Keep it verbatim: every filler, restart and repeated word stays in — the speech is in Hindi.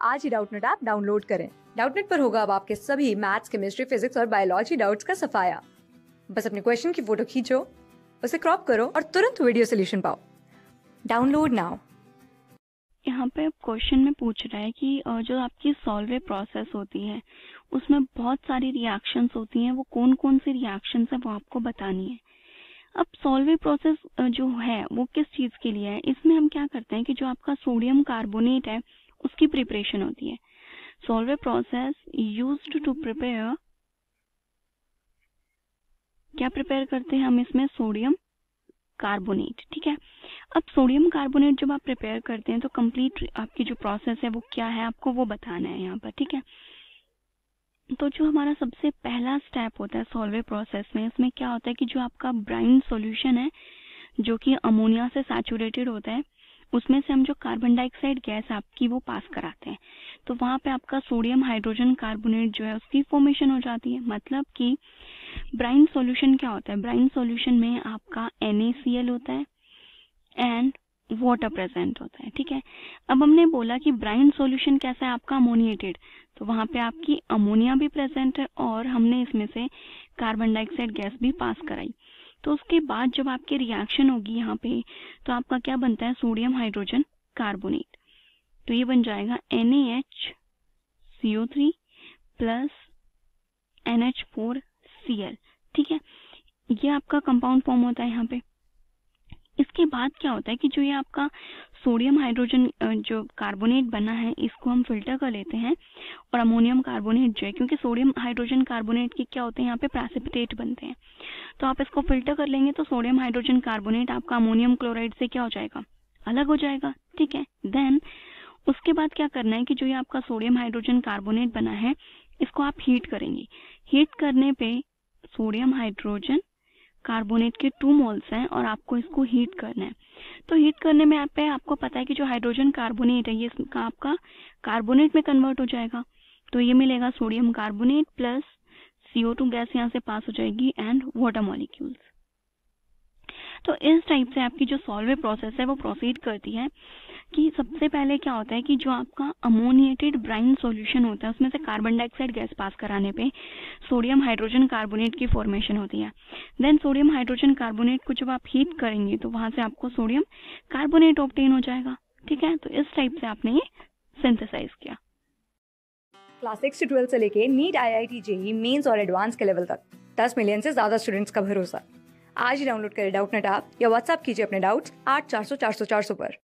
आज ही डाउटनेट ऐप डाउनलोड करें। डाउटनेट पर होगा अब आपके सभी मैथ्स, केमिस्ट्री, फिजिक्स और बायोलॉजी डाउट्स का सफाया। बस अपने क्वेश्चन की फोटो खींचो, उसे क्रॉप करो और तुरंत वीडियो सोल्यूशन पाओ। Download now. यहाँ पे क्वेश्चन में पूछ रहा है कि जो आपकी सॉल्वे प्रोसेस होती है उसमें बहुत सारी रिएक्शंस होती हैं, वो कौन कौन सी रिएक्शंस है वो आपको बतानी है। अब सॉल्वे प्रोसेस जो है वो किस चीज़ के लिए है, इसमें हम क्या करते हैं कि जो आपका सोडियम कार्बोनेट है उसकी प्रिपरेशन होती है। Solvay process used to prepare, क्या प्रिपेयर करते हैं हम इसमें, सोडियम कार्बोनेट। ठीक है, अब सोडियम कार्बोनेट जब आप प्रिपेयर करते हैं तो कंप्लीट आपकी जो प्रोसेस है वो क्या है आपको वो बताना है यहाँ पर। ठीक है, तो जो हमारा सबसे पहला स्टेप होता है सॉल्वे प्रोसेस में, इसमें क्या होता है कि जो आपका ब्राइन सॉल्यूशन है जो कि अमोनिया से सैचुरेटेड होता है, उसमें से हम जो कार्बन डाइऑक्साइड गैस आपकी वो पास कराते हैं, तो वहाँ पे आपका सोडियम हाइड्रोजन कार्बोनेट जो है उसकी फॉर्मेशन हो जाती है। मतलब कि ब्राइन सॉल्यूशन क्या होता है, ब्राइन सॉल्यूशन में आपका एन ए सी एल होता है एंड वाटर प्रेजेंट होता है। ठीक है, अब हमने बोला कि ब्राइन सॉल्यूशन कैसा है आपका, अमोनिएटेड, तो वहाँ पे आपकी अमोनिया भी प्रेजेंट है और हमने इसमें से कार्बन डाइऑक्साइड गैस भी पास कराई। तो उसके बाद जब आपकी रिएक्शन होगी यहाँ पे तो आपका क्या बनता है, सोडियम हाइड्रोजन कार्बोनेट। तो ये बन जाएगा N A H C O three plus N H four C L. ठीक है, ये आपका कंपाउंड फॉर्म होता है यहाँ पे। इसके बाद क्या होता है कि जो ये आपका सोडियम हाइड्रोजन जो कार्बोनेट बना है इसको हम फिल्टर कर लेते हैं और अमोनियम कार्बोनेट जो है, क्योंकि सोडियम हाइड्रोजन कार्बोनेट के क्या होते हैं यहाँ पे प्रेसिपिटेट बनते हैं, तो आप इसको फिल्टर कर लेंगे तो सोडियम हाइड्रोजन कार्बोनेट आपका अमोनियम क्लोराइड से क्या हो जाएगा, अलग हो जाएगा। ठीक है, देन उसके बाद क्या करना है कि जो ये आपका सोडियम हाइड्रोजन कार्बोनेट बना है इसको आप हीट करेंगे। हीट करने पे सोडियम हाइड्रोजन कार्बोनेट के टू मोल्स हैं और आपको इसको हीट करना है। तो हीट करने में आप पे आपको पता है कि जो हाइड्रोजन कार्बोनेट है ये इसका आपका कार्बोनेट में कन्वर्ट हो जाएगा, तो ये मिलेगा sodium carbonate plus C O two gas यहाँ से पास हो जाएगी एंड वाटर मॉलिक्यूल्स। तो इस टाइप से आपकी जो सॉल्वे प्रोसेस है वो प्रोसीड करती है कि सबसे पहले क्या होता है कि जो आपका अमोनिएटेड ब्राइन सॉल्यूशन होता है उसमें से कार्बन डाइऑक्साइड गैस पास कराने पे सोडियम हाइड्रोजन कार्बोनेट की फॉर्मेशन होती है। देन सोडियम हाइड्रोजन कार्बोनेट को जब आप हीट करेंगे तो वहां से आपको सोडियम कार्बोनेट ऑब्टेन हो जाएगा। ठीक है, तो इस टाइप से आपने ये सिंथेसाइज किया। क्लास सिक्स से ट्वेल्थ से लेके NEET, I I T, J E E mains और एडवांस के लेवल तक दस मिलियन से ज्यादा स्टूडेंट्स का भरोसा। आज ही डाउनलोड करें डाउटनेट ऐप या व्हाट्सएप कीजिए अपने डाउट्स आठ चार सौ चार सौ चार सौ पर।